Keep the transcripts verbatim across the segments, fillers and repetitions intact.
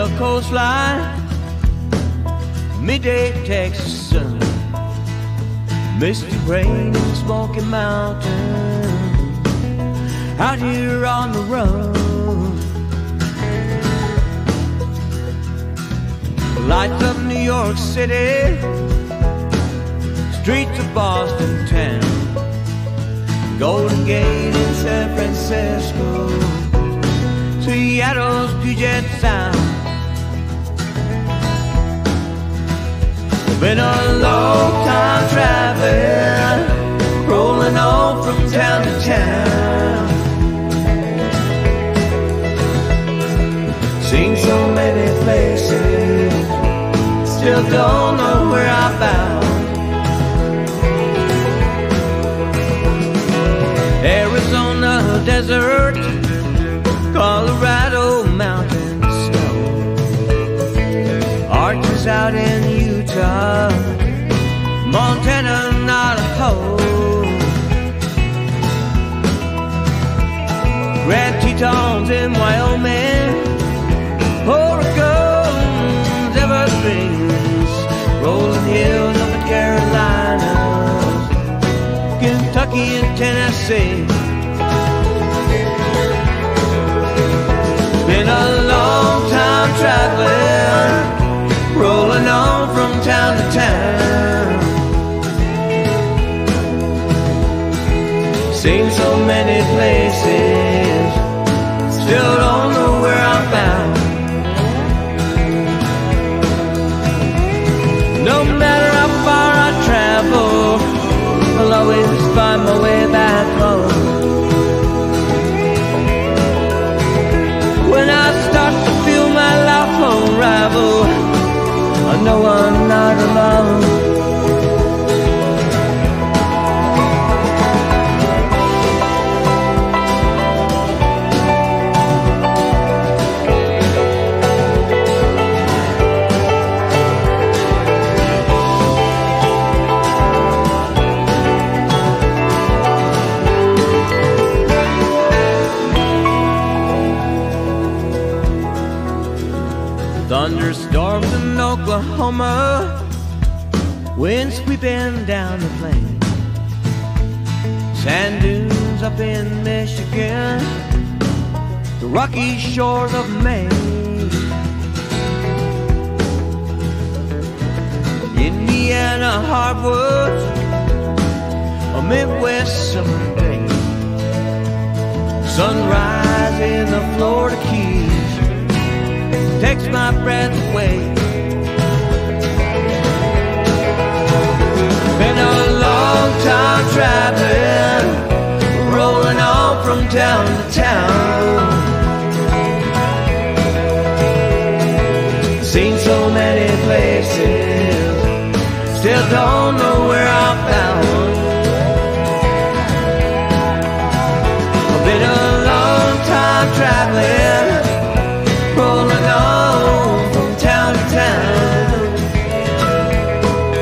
Nashville coastline, midday Texas sun, misty rain in Smoky Mountain, out here on the run. Lights of New York City, streets of Boston town, Golden Gate in San Francisco, Seattle's Puget Sound. Been a long time traveling, rolling on from town to town. Seen so many places, still don't know where I'm bound. Arizona desert, Colorado mountain snow, arches out in Utah, Montana, Idaho, Grand Tetons in Wyoming, Oregon's Everglades, rolling hills up in Carolina, Kentucky and Tennessee. Been a long time traveling, rolling on from town to town. Seen so many places, still don't know where I'm bound. No matter how far I travel, I'll always find my way back home. When I start to feel my life unravel, I know I'm not alone. Thunderstorms in Oklahoma, wind sweeping down the plain, sand dunes up in Michigan, the rocky shores of Maine, Indiana hardwoods, a Midwest summer day, sunrise in the Florida Keys takes my breath away. Been a long time traveling, rolling on from town to town. Seen so many places, still don't know where I'm bound. Been a long time traveling, rolling on from town to town.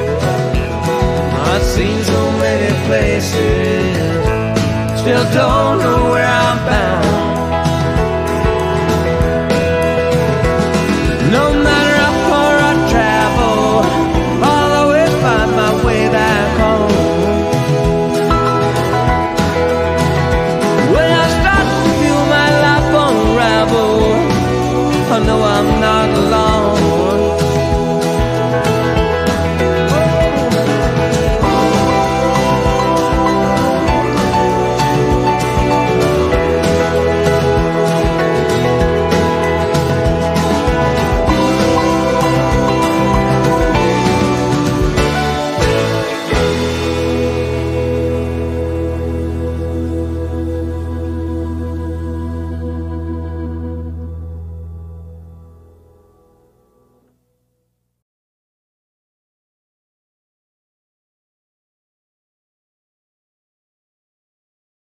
I've seen so many places, still don't